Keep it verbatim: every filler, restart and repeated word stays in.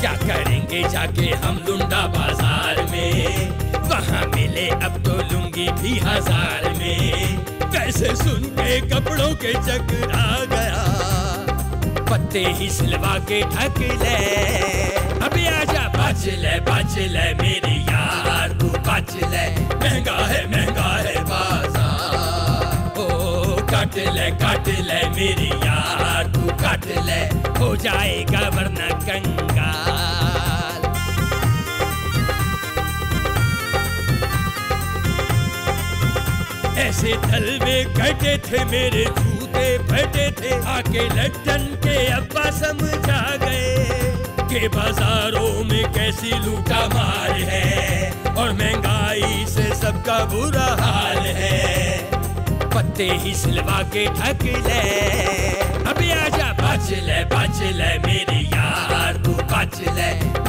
क्या करेंगे जाके हम लुंडा बाजार में, वहाँ मिले अब तो लुंगी भी हजार में। कैसे सुन के कपड़ों के चकरा गया, पत्ते ही सिलवा के ढक ले। अभी आजा बच ले बच ले मेरे यार, तू बच ले, महंगा है महंगा है बाजार। ओ काट ले काट ले मेरे यार, तू काट ले, हो जाएगा वरना कंगाल। ऐसे दल में कटे थे मेरे जूते फटे थे, आके लट्टन के अब्बा समझा गए कि बाजारों में कैसी लूटा मार है और महंगाई से सबका बुरा हाल है। पत्ते ही सिलवा के ढक ले। अभी आजा बच ले बच ले मेरे यार, तू बच ले,